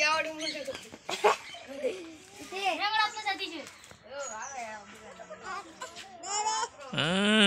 आवडी मुंडे करते इथे हे मला आपल्या जातीचे